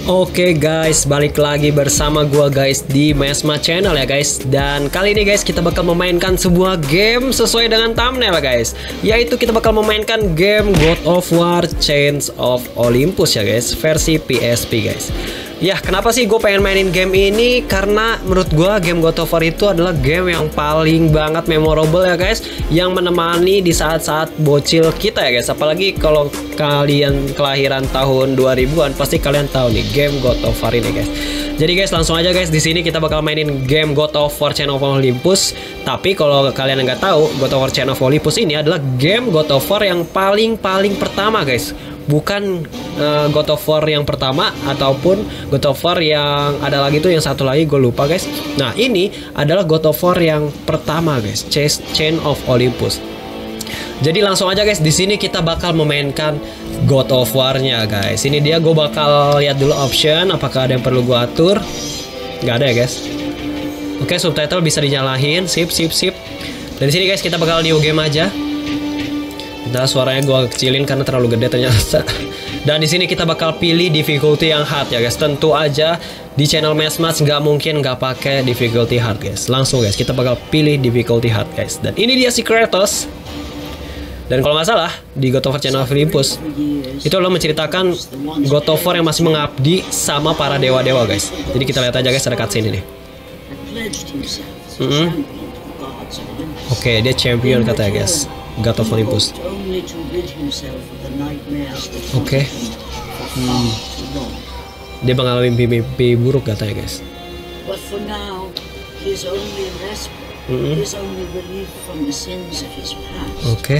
Oke guys, balik lagi bersama gua guys di Mesma Channel ya guys. Dan kali ini guys kita bakal memainkan sebuah game sesuai dengan thumbnail ya guys. Yaitu kita bakal memainkan game God of War Chains of Olympus ya guys, versi PSP guys. Ya, kenapa sih gue pengen mainin game ini? Karena menurut gue game God of War itu adalah game yang paling banget memorable ya guys, yang menemani di saat-saat bocil kita ya guys. Apalagi kalau kalian kelahiran tahun 2000-an, pasti kalian tahu nih game God of War ini guys. Jadi guys, langsung aja guys, di sini kita bakal mainin game God of War Chains of Olympus. Tapi kalau kalian nggak tahu, God of War Chains of Olympus ini adalah game God of War yang paling pertama guys. Bukan God of War yang pertama ataupun God of War yang ada lagi tuh, yang satu lagi gue lupa guys. Nah, ini adalah God of War yang pertama guys, Chains of Olympus. Jadi langsung aja guys, di sini kita bakal memainkan God of War-nya guys. Ini dia, gue bakal lihat dulu option apakah ada yang perlu gue atur. Nggak ada ya guys. Oke, subtitle bisa dinyalain, sip. Dari sini guys kita bakal new game aja. Nah, suaranya gue kecilin karena terlalu gede ternyata. Dan di sini kita bakal pilih difficulty yang hard ya guys. Tentu aja di channel Mesmas nggak mungkin nggak pakai difficulty hard guys. Langsung guys kita bakal pilih difficulty hard guys. Dan ini dia si Kratos. Dan kalau nggak salah di God of War Chains of Olympus itu lo menceritakan God of War yang masih mengabdi sama para dewa-dewa guys. Jadi kita lihat aja guys, ada cutscene ini. Oke, dia champion katanya guys, God of Olympus. Oke. Dia mengalami mimpi buruk katanya guys. Oke.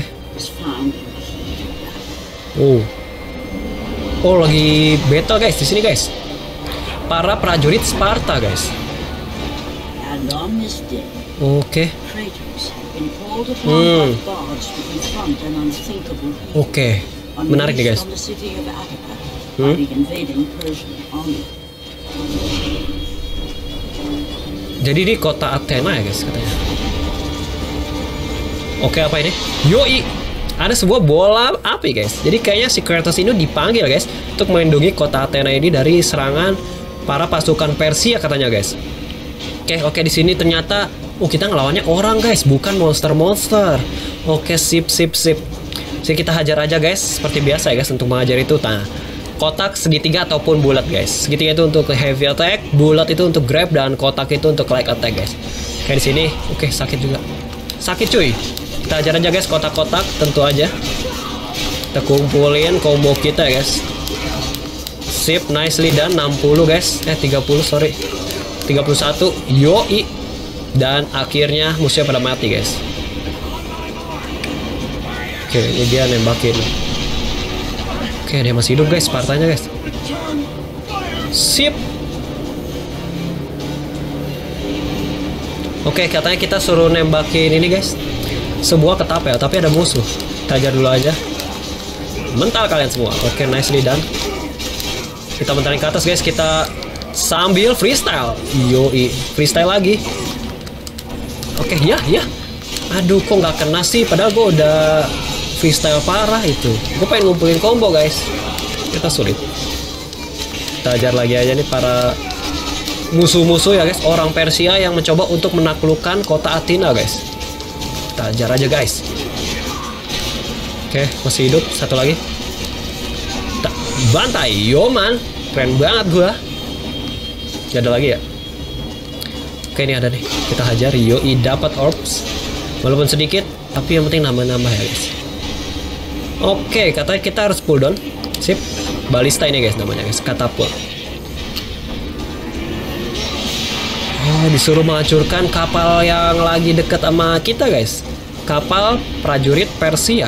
Oh, lagi battle guys di sini guys. Para prajurit Sparta guys. Oke. Oke, menarik nih guys. Jadi di kota Athena ya guys katanya. Oke, apa ini? Yoi, ada sebuah bola api guys. Jadi kayaknya si Kratos ini dipanggil guys untuk melindungi kota Athena ini dari serangan para pasukan Persia katanya guys. Oke, di sini ternyata kita ngelawannya orang guys, bukan monster. Oke, sip. Jadi kita hajar aja guys, seperti biasa ya guys untuk mengajar itu. Nah, kotak segitiga ataupun bulat guys. Segitiga itu untuk heavy attack, bulat itu untuk grab, dan kotak itu untuk light attack guys. Kayak di sini, oke, sakit juga. Sakit cuy. Kita hajar aja guys kotak-kotak, tentu aja. Kita kumpulin combo kita ya guys. Sip, nicely done. 60 guys. 30 sorry. 31. Yoi. Dan akhirnya musuhnya pada mati guys. Oke, ini dia nembakin. Oke, dia masih hidup guys, Spartanya guys. Sip. Oke, katanya kita suruh nembakin ini guys, sebuah ketapel, tapi ada musuh. Kita ajar dulu aja. Mental kalian semua. Oke, nicely done. Kita mentalin ke atas guys, kita sambil freestyle. Yoi, freestyle lagi. Oke, ya. Aduh, kok nggak kena sih? Padahal gue udah freestyle parah itu. Gue pengen ngumpulin combo guys. Kita sulit. Kita ajar lagi aja nih para musuh-musuh ya guys. Orang Persia yang mencoba untuk menaklukkan kota Athena guys. Kita ajar aja guys. Oke, masih hidup. Satu lagi. Kita bantai. Yo man, keren banget gue. Gak ada lagi ya? Oke, ini ada nih. Kita hajar. Yoi, dapat orbs. Walaupun sedikit, tapi yang penting nambah-nambah ya guys. Oke, katanya kita harus pull down. Sip. Balista ini guys namanya guys, katapult. Oh, disuruh menghancurkan kapal yang lagi dekat sama kita guys. Kapal prajurit Persia.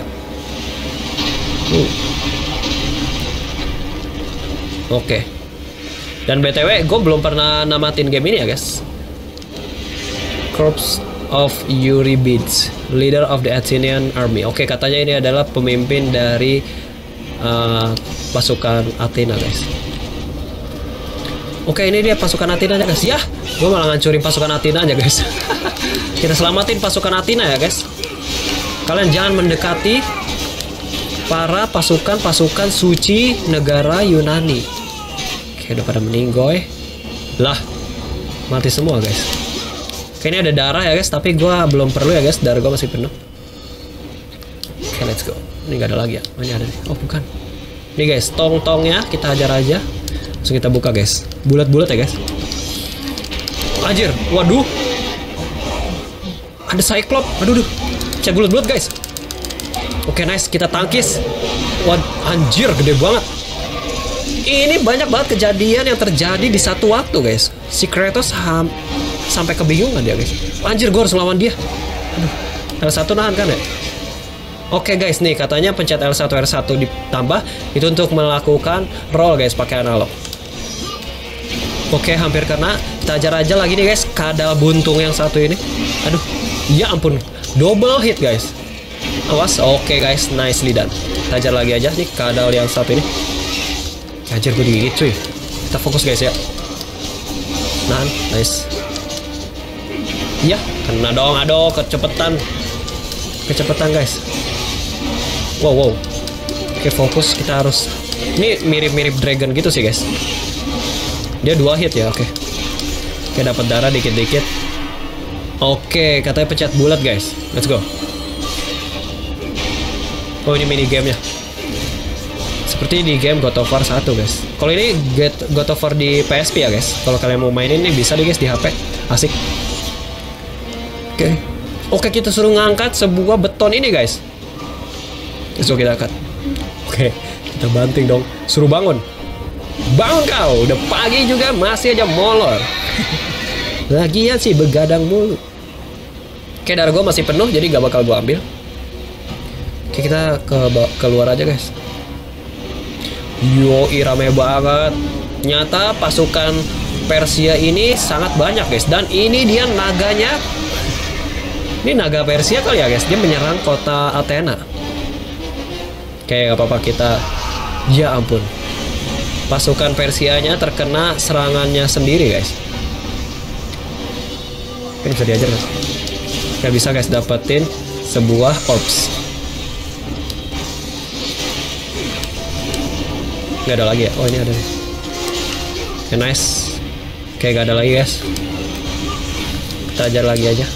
Oke. Dan BTW, gue belum pernah namatin game ini ya guys. Corps of Eurybids, leader of the Athenian army. Oke, katanya ini adalah pemimpin dari pasukan Athena guys. Oke, ini dia pasukan Athena ya guys. Ya, gue malah ngancurin pasukan Athena aja guys. Kita selamatin pasukan Athena ya guys. Kalian jangan mendekati para pasukan suci negara Yunani. Oke, udah pada meninggoy. Lah, mati semua guys. Kayaknya ada darah ya guys, tapi gue belum perlu ya guys, darah gue masih penuh. Oke, let's go. Ini gak ada lagi ya? Oh, ini ada nih. Oh, bukan. Ini guys, tong-tongnya kita hajar aja. Langsung kita buka guys. Bulat-bulat ya guys. Anjir, waduh. Ada Cyclops. Aduh, cek bulat-bulat guys. Oke, nice, kita tangkis. Wah, anjir, gede banget. Ini banyak banget kejadian yang terjadi di satu waktu guys. Si Kratos sampai kebingungan dia guys. Anjir, gue harus lawan dia. Aduh, L1 nahan kan ya? Oke guys, nih katanya pencet L1 R1 ditambah itu untuk melakukan roll guys pakai analog. Oke, hampir kena. Kita ajar aja lagi nih guys, kadal buntung yang satu ini. Aduh, ya ampun, double hit guys. Awas, oke guys, nicely done. Kita ajar lagi aja nih kadal yang satu ini. Anjir, gue digigit cuy. Kita fokus guys ya. Nah, nice. Ya, kena dong, aduh, kecepetan guys. Wow. Oke, fokus, kita harus. Ini mirip-mirip dragon gitu sih guys. Dia 2 hit ya, oke. Oke, dapat darah dikit-dikit. Oke, katanya pencet bulat guys. Let's go. Oh, ini mini gamenya. Seperti di game God of War 1 guys. Kalau ini God of War di PSP ya guys. Kalau kalian mau mainin ini bisa nih guys di HP. Asik. Oke, kita suruh ngangkat sebuah beton ini guys. Let's go, kita angkat. Oke, kita banting dong. Suruh bangun. Bangun kau. Udah pagi juga masih aja molor. Lagian sih begadang mulu. Oke, darah gue masih penuh jadi gak bakal gue ambil. Oke, kita keluar aja guys. Yoi, rame banget. Nyata pasukan Persia ini sangat banyak guys. Dan ini dia naganya. Ini naga Persia kali ya guys. Dia menyerang kota Athena. Oke, gak apa-apa kita. Ya ampun. Pasukan Persianya terkena serangannya sendiri guys. Oke, bisa diajar guys. Gak bisa guys dapetin sebuah orbs. Gak ada lagi ya? Oh, ini ada nih. Oke, nice. Oke, gak ada lagi guys. Kita ajar lagi aja.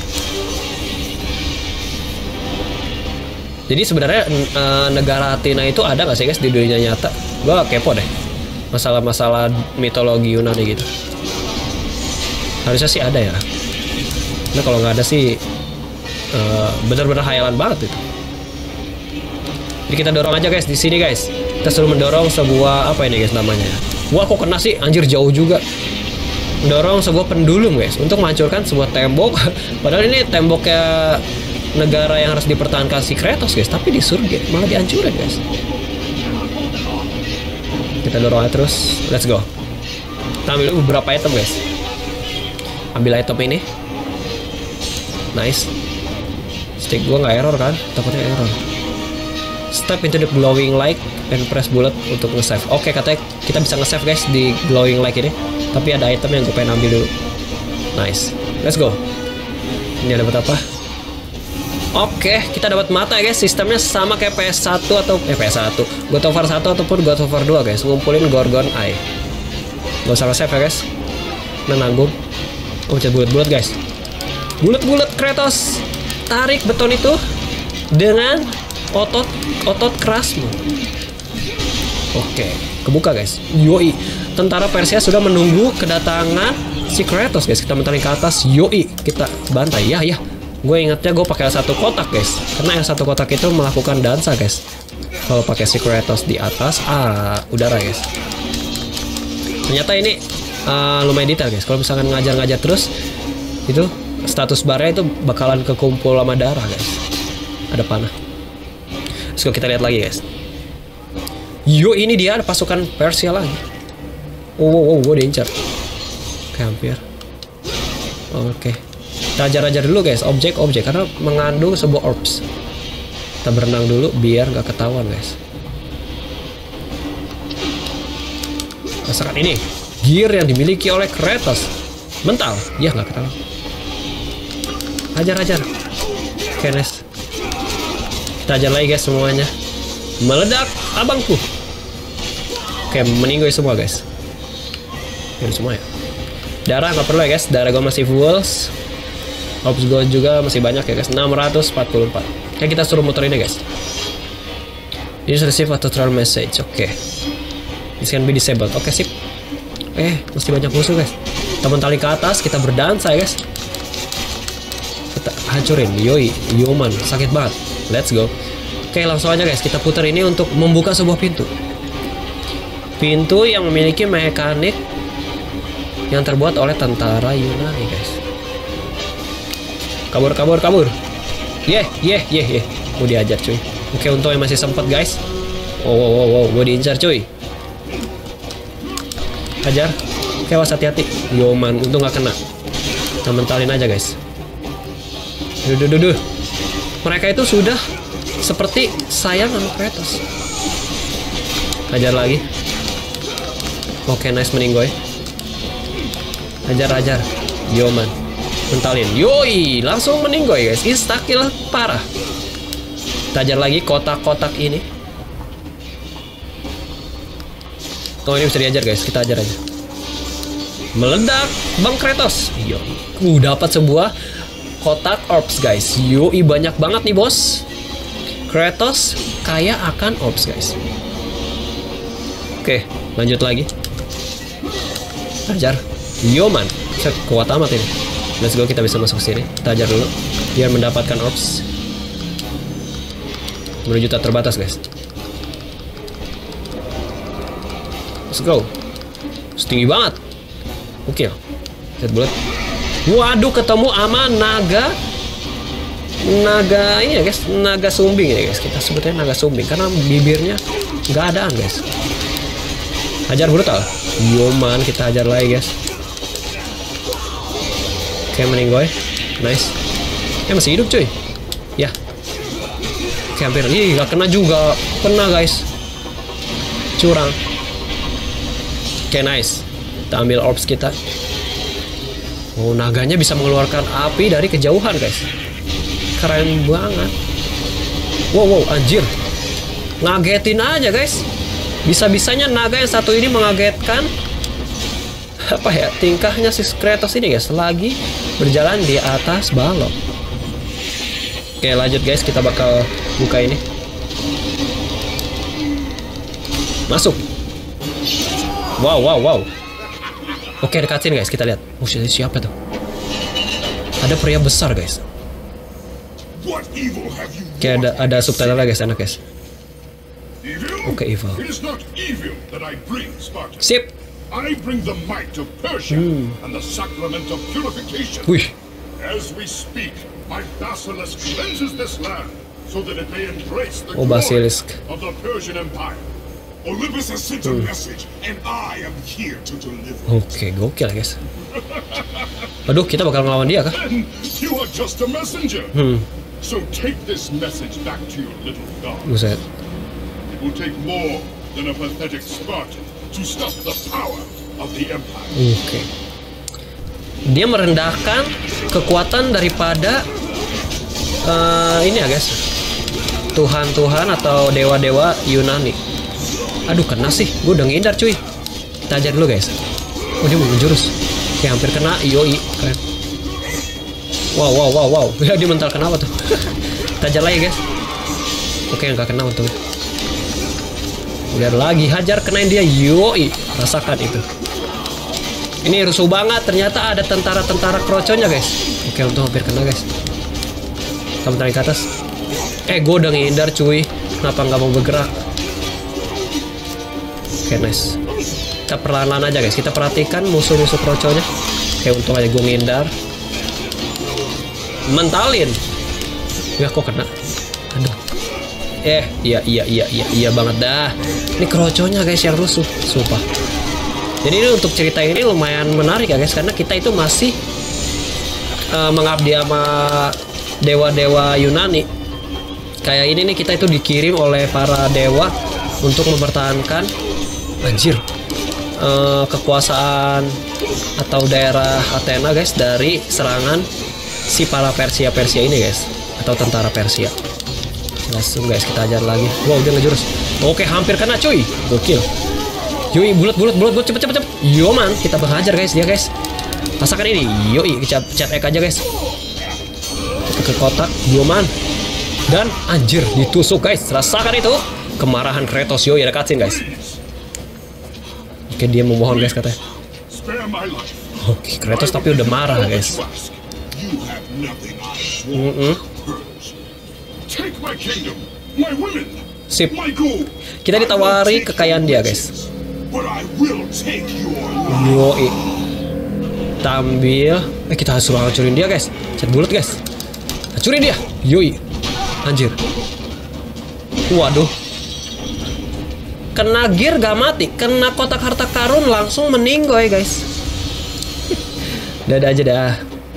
Jadi sebenarnya negara Athena itu ada gak sih guys di dunia nyata? Gua kepo deh. Masalah-masalah mitologi Yunani gitu. Harusnya sih ada ya. Nah, kalau nggak ada sih bener-bener hayalan banget itu. Jadi kita dorong aja guys di sini guys. Kita suruh mendorong sebuah apa ini guys namanya? Wah, kok kena sih? Anjir, jauh juga. Mendorong sebuah pendulum guys untuk menghancurkan sebuah tembok. Padahal ini temboknya negara yang harus dipertahankan si Kratos guys, tapi di surga malah dihancurin guys. Kita dorong aja terus. Let's go. Kita ambil beberapa item guys. Ambil item ini. Nice. Stick gua nggak error kan? Takutnya error. Step into the glowing light and press bullet untuk nge-save. Oke, katanya kita bisa nge-save guys di glowing light ini. Tapi ada item yang gue pengen ambil dulu. Nice. Let's go. Ini dapat apa? Oke, kita dapat mata ya guys. Sistemnya sama kayak PS1 atau PS1, God of War 1 ataupun God of War 2 guys. Ngumpulin Gorgon Eye. Gak usah nge-save ya guys. Nah, nanggung. Oh, cek bulat-bulat guys. Bulat-bulat Kratos. Tarik beton itu dengan otot kerasmu. Oke, kebuka guys. Yoi. Tentara Persia sudah menunggu kedatangan si Kratos guys. Kita mentarin ke atas. Yoi, kita bantai. Ya. Gue ingatnya gue pakai satu kotak guys, karena yang satu kotak itu melakukan dansa guys. Kalau pakai si Kratos di atas, udara guys. Ternyata ini lumayan detail guys. Kalau misalkan ngajar-ngajar terus, itu status barnya itu bakalan kekumpul sama darah guys. Ada panah. Terus kita lihat lagi guys. Yo, ini dia ada pasukan Persia lagi. Wow, gue diincar. Oke, hampir. Oke. Kita ajar-ajar dulu guys, objek karena mengandung sebuah orbs. Kita berenang dulu biar gak ketahuan guys. Rasakan ini, gear yang dimiliki oleh Kratos. Mental, ya gak ketahuan. Ajar. Oke, nice. Kita ajar lagi guys semuanya. Meledak abangku. Oke, meninggoy semua guys. Ini semua ya. Darah nggak perlu ya guys, darah gue masih full. Ops gue juga masih banyak ya guys, 644. Ya kita suruh muterin ya guys. Use receive a tutorial message. Oke. This can be disabled. Oke, sip. Masih banyak musuh guys. Teman tali ke atas, kita berdansa ya guys. Kita hancurin. Yoi, Yoman, sakit banget. Let's go. Oke, langsung aja guys, kita putar ini untuk membuka sebuah pintu. Pintu yang memiliki mekanik yang terbuat oleh tentara Yunani guys. Kabur. Yeh. Mau diajar cuy. Oke, untungnya masih sempat guys. Wow, gue diincar cuy. Hajar. Oke, was hati-hati. Yoman, untung gak kena. Kita mentalin aja guys. Duh. Mereka itu sudah seperti sayang sama Kratos. Hajar lagi. Oke, nice meninggoy. Hajar. Yoman. Mentalin. Yoi, langsung meninggoy guys. Insta-kill parah. Kita ajar lagi kotak-kotak ini. Oh, ini bisa diajar guys. Kita ajar aja. Meledak Bang Kratos. Yoi. Dapat sebuah kotak orbs guys. Yoi, banyak banget nih bos. Kratos kaya akan orbs guys. Oke, lanjut lagi. Ajar. Yoman. Kuat amat ini. Let's go, kita bisa masuk sini. Kita ajar dulu biar mendapatkan orbs. Menuju tak terbatas guys. Let's go. Setinggi banget. Oke. Lihat bulat. Waduh, ketemu sama naga ini ya guys. Naga sumbing ya guys. Kita sebutnya naga sumbing karena bibirnya nggak adaan guys. Hajar brutal. Yoman, kita hajar lagi guys. Oke, meninggoy. Nice. Masih hidup cuy. Ya. Oke, hampir. Ih, gak kena juga. Kena guys. Curang. Oke, nice. Kita ambil orbs kita. Oh, naganya bisa mengeluarkan api dari kejauhan guys. Keren banget. Wow, anjir. Ngagetin aja guys. Bisa-bisanya naga yang satu ini mengagetkan apa ya, tingkahnya si Kratos ini guys, lagi berjalan di atas balok. Oke, lanjut guys, kita bakal buka ini. Masuk. Wow. Oke, dekatin guys, kita lihat. Oh, siapa tuh? Ada pria besar guys. Oke, ada subtitlenya guys, enak guys. Oke, evil. Sip. I bring the might of Persia and the sacrament of purification. As we speak, my basilisk cleanses this land so that it may embrace the glory of the Persian Empire. Olympus has sent a message, and I am here to deliver. Oke, gokil guys. Aduh, kita bakal ngelawan dia kah? And you are just a messenger. So take this message back to your little god. Buset. It will take more than a pathetic Spartan to stop the power of the empire. Oke. Dia merendahkan kekuatan daripada ini ya guys. Tuhan-tuhan atau dewa-dewa Yunani. Aduh, kena sih. Gue udah ngindar cuy. Kita ajar dulu guys. Oh, dia mau menjurus. Oke, hampir kena. Yoi, keren. Wow. Ya, dia mental kenapa tuh? Kita ajar lagi guys. Oke, nggak kena untung. Biar lagi hajar, kenain dia. Yoi, rasakan itu. Ini rusuh banget. Ternyata ada tentara-tentara kroconya guys. Oke, untung hampir kena guys. Kamu tarik ke atas. Gue udah ngindar cuy. Kenapa nggak mau bergerak? Oke, nice. Kita perlahan-lahan aja guys. Kita perhatikan musuh-musuh kroconya. Oke, untung aja gue ngindar. Mentalin. Ya, kok kena. Aduh. Iya banget dah. Ini kroconya guys yang rusuh, sumpah. Jadi ini untuk cerita ini lumayan menarik ya guys, karena kita itu masih mengabdi sama dewa-dewa Yunani. Kayak ini nih, kita itu dikirim oleh para dewa untuk mempertahankan kekuasaan atau daerah Athena guys dari serangan si para Persia ini guys, atau tentara Persia. Langsung guys, kita ajar lagi. Wow, dia ngejurus. Oke, hampir kena cuy. Gokil. Yoi, bulat, cepet. Yo man, kita berhajar guys dia guys. Rasakan ini. Yoi, cat X aja guys. Kita ke kotak, yo man. Dan anjir, ditusuk guys. Rasakan itu. Kemarahan Kratos. Yoi, ada cutscene guys. Oke, dia memohon guys katanya. Oke, Kratos tapi udah marah guys. Sip. Kita ditawari kekayaan dia guys. Yoi. Tampil. Kita suruh hancurin dia guys. Cat bulat guys. Hancurin dia. Yoi. Anjir. Waduh. Kena gear gak mati. Kena kotak harta karun langsung meninggoy guys. Dadah aja dah.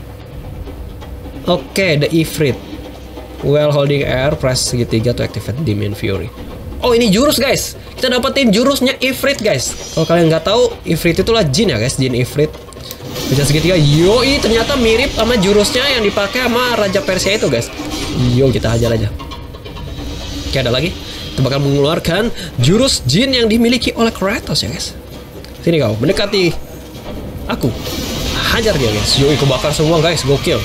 Oke, the Ifrit. While holding air, press segitiga to activate Demon Fury. Oh, ini jurus guys. Kita dapetin jurusnya Ifrit guys. Kalau kalian nggak tahu, Ifrit itulah jin ya guys, jin Ifrit. Bisa segitiga. Yoi, ternyata mirip sama jurusnya yang dipakai sama Raja Persia itu guys. Yo, kita hajar aja. Oke, ada lagi. Kita bakal mengeluarkan jurus jin yang dimiliki oleh Kratos ya guys. Sini kau, mendekati aku. Hajar dia guys. Yoi, kebakar semua guys. Gokil.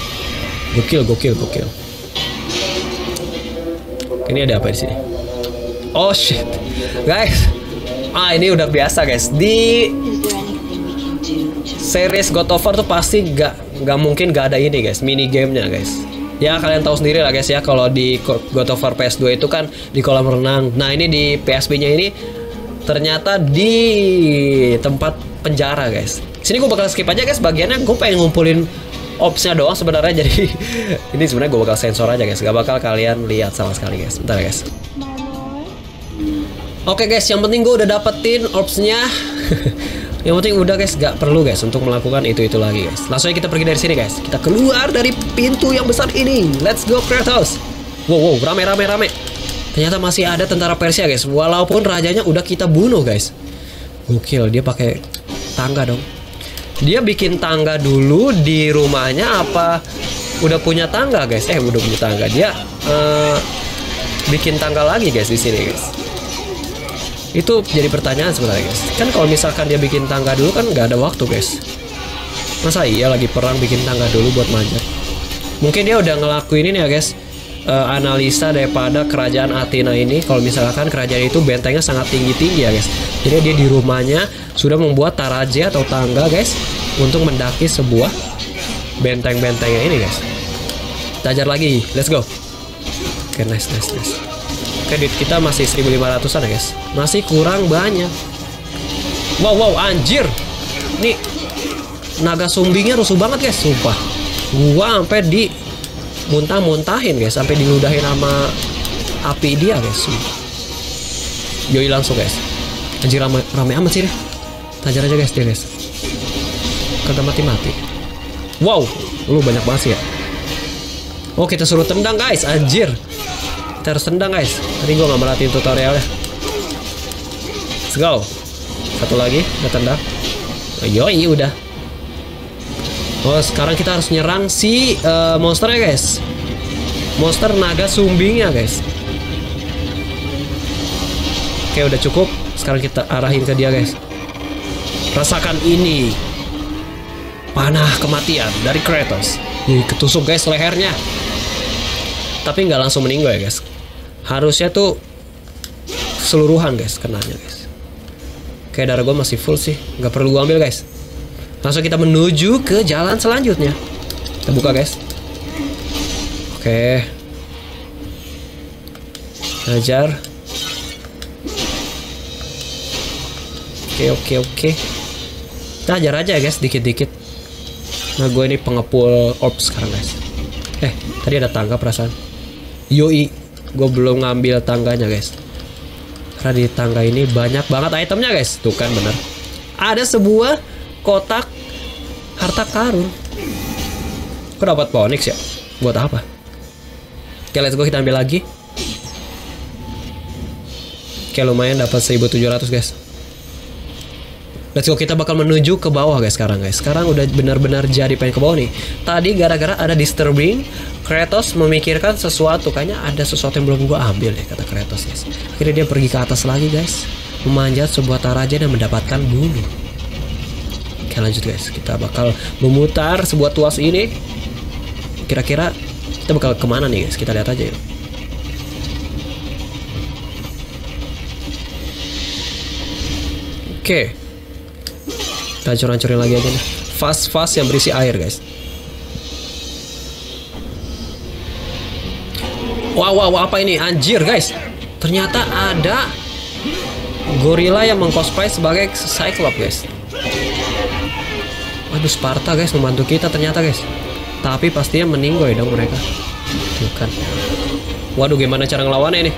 Ini ada apa di sini? Oh shit, guys. Ini udah biasa guys. Di series God of War tuh pasti nggak mungkin gak ada ini guys, mini gamenya guys. Ya kalian tahu sendiri lah guys ya, kalau di God of War PS2 itu kan di kolam renang. Nah ini di PSP-nya ini ternyata di tempat penjara guys. Sini gue bakal skip aja guys bagiannya. Gue pengen ngumpulin opsnya doang sebenarnya, jadi ini sebenarnya gue bakal sensor aja guys, gak bakal kalian lihat sama sekali guys. Bentar ya guys. Oke guys, yang penting gue udah dapetin opsnya. Yang penting udah guys, gak perlu guys untuk melakukan itu lagi guys. Langsung aja kita pergi dari sini guys. Kita keluar dari pintu yang besar ini. Let's go Kratos. Wow, rame. Ternyata masih ada tentara Persia guys, walaupun rajanya udah kita bunuh guys. Gokil, dia pakai tangga dong. Dia bikin tangga dulu di rumahnya apa udah punya tangga guys? Udah punya tangga. Dia bikin tangga lagi guys di sini guys. Itu jadi pertanyaan sebenarnya guys. Kan kalau misalkan dia bikin tangga dulu kan nggak ada waktu guys. Masa iya lagi perang bikin tangga dulu buat manjat? Mungkin dia udah ngelakuin ini ya guys. Analisa daripada kerajaan Athena ini, kalau misalkan kerajaan itu bentengnya sangat tinggi ya guys. Jadi dia di rumahnya sudah membuat taraje atau tangga guys untuk mendaki sebuah benteng-bentengnya ini guys. Kita ajar lagi, let's go. Oke, nice. Kredit kita masih 1500-an ya guys, masih kurang banyak. Wow, anjir. Nih naga sumbingnya rusuh banget guys, sumpah. Gua sampai di muntah-muntahin guys, sampai diludahin sama api dia guys. Yoi langsung guys. Anjir rame amat sih deh. Tajar aja guys dia guys. Kagak mati-mati. Wow, lu banyak banget sih ya. Oh, kita suruh tendang guys, anjir. Kita harus tendang guys. Tadi gua nggak merhatiin tutorialnya. Let's go. Satu lagi, udah tendang. Yoi udah. Oh, sekarang kita harus nyerang si monsternya guys. Monster naga sumbingnya guys. Oke, udah cukup. Sekarang kita arahin ke dia guys. Rasakan ini. Panah kematian dari Kratos. Ketusuk guys lehernya. Tapi nggak langsung meninggal ya guys. Harusnya tuh keseluruhan guys kenanya guys. Kayak darah gue masih full sih. Nggak perlu gue ambil guys. Langsung kita menuju ke jalan selanjutnya. Kita buka guys. Oke. Hajar. Oke. Kita hajar aja ya guys, dikit-dikit. Nah gue ini pengepul orb sekarang guys. Tadi ada tangga perasaan. Yoi, gue belum ngambil tangganya guys. Karena di tangga ini banyak banget itemnya guys. Tuh kan bener. Ada sebuah kotak harta karun. Kok dapat Phoenix ya? Buat apa? Oke, let's go, kita ambil lagi. Oke, lumayan dapat 1700 guys. Let's go, kita bakal menuju ke bawah guys sekarang guys. Sekarang udah benar-benar jadi pengen ke bawah nih. Tadi gara-gara ada disturbing, Kratos memikirkan sesuatu. Kayaknya ada sesuatu yang belum gua ambil ya, kata Kratos guys. Akhirnya dia pergi ke atas lagi guys. memanjat sebuah taraja dan mendapatkan bulu. Oke, lanjut guys, kita bakal memutar sebuah tuas ini. Kira-kira kita bakal kemana nih guys? Kita lihat aja yuk. Oke, kita hancur-hancurin lagi aja nih. Vas-vas yang berisi air guys. Wow, apa ini? Anjir guys, ternyata ada gorila yang mengcosplay sebagai Cyclops guys. Waduh, Sparta guys membantu kita ternyata guys. Tapi pastinya meninggoy dong mereka. Tuh kan. Waduh, gimana cara ngelawannya ini?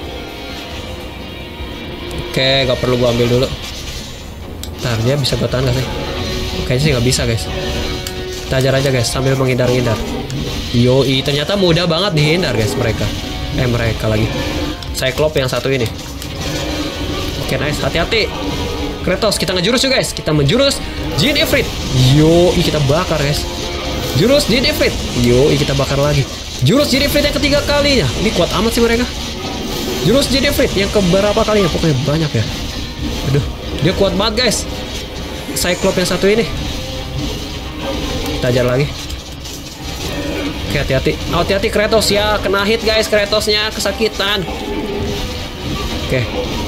Oke, gak perlu gua ambil dulu. Ntar dia bisa gua tahan gak sih? Kayaknya sih gak bisa guys. Kita ajar aja guys sambil menghindar-hindar. Yoi, ternyata mudah banget dihindar guys mereka. Mereka lagi. Cyclops yang satu ini. Oke, nice. Hati-hati. Kratos, kita ngejurus yuk guys. Kita menjurus Jin Ifrit. Yoi, kita bakar guys. Jurus Jin Ifrit. Yoi, kita bakar lagi. Jurus Jin Ifrit yang ketiga kalinya. Ini kuat amat sih mereka. Jurus Jin Ifrit yang keberapa kalinya? Pokoknya banyak ya. Aduh, dia kuat banget guys. Cyclops yang satu ini. Kita ajar lagi. Oke, hati-hati. Hati-hati Kratos ya. Kena hit guys, Kratosnya kesakitan. Oke,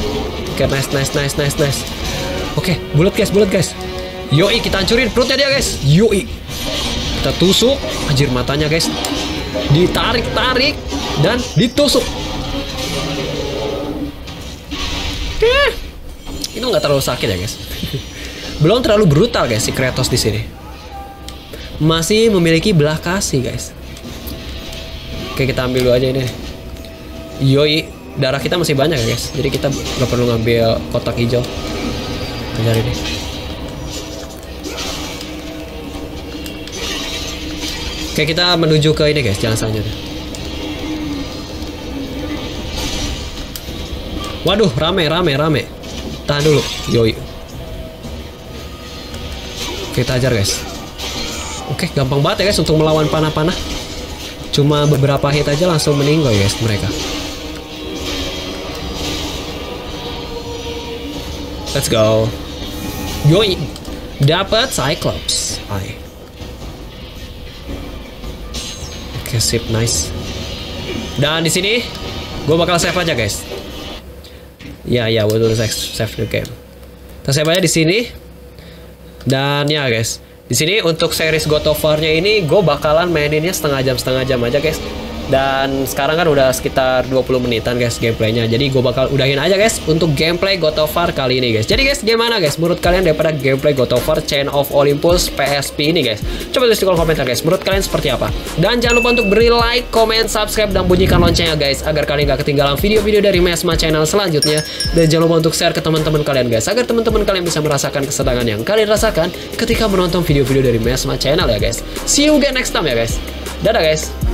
nice. Oke, bulat guys. Yoi, kita hancurin perutnya dia guys. Yoi. Kita tusuk. Anjir, matanya guys. Ditarik dan ditusuk. Itu nggak terlalu sakit ya guys. Belum terlalu brutal guys si Kratos di sini. Masih memiliki belah kasih guys. Oke, kita ambil dulu aja ini. Yoi, darah kita masih banyak ya guys. Jadi kita nggak perlu ngambil kotak hijau. Kejar ini. Oke, kita menuju ke ini guys, jalan selanjutnya. Waduh, rame. Tahan dulu. Yoi. Kita ajar guys. Oke, gampang banget ya guys untuk melawan panah-panah. Cuma beberapa hit aja langsung meninggal guys mereka. Let's go. Yoi, dapat Cyclops. Oke, sip, nice. Dan di sini gue bakal save aja guys. Ya, betul, save the game. Kita save aja di sini. Dan ya guys, di sini untuk series God of War-nya ini gue bakalan maininnya setengah jam aja guys. Dan sekarang kan udah sekitar 20 menitan guys gameplaynya. Jadi gue bakal udahin aja guys untuk gameplay God of War kali ini guys. Jadi guys, gimana guys menurut kalian daripada gameplay God of War Chain of Olympus PSP ini guys? Coba tulis di kolom komentar guys, menurut kalian seperti apa? Dan jangan lupa untuk beri like, comment, subscribe, dan bunyikan loncengnya guys, agar kalian gak ketinggalan video-video dari Mesma Channel selanjutnya. Dan jangan lupa untuk share ke teman-teman kalian guys, agar teman-teman kalian bisa merasakan kesenangan yang kalian rasakan ketika menonton video-video dari Mesma Channel ya guys. See you again next time ya guys. Dadah guys.